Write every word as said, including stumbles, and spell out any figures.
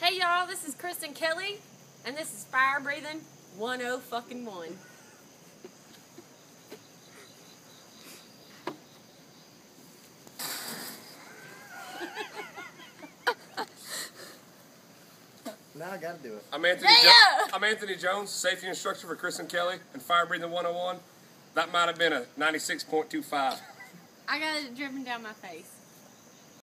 Hey y'all, this is Kristen Kelly, and this is Fire Breathing one oh fucking one. Now I gotta do it. I'm Anthony. Yeah! Jo I'm Anthony Jones, safety instructor for Kristen Kelly and Fire Breathing one oh one. That might have been a ninety-six point two five. I got it dripping down my face.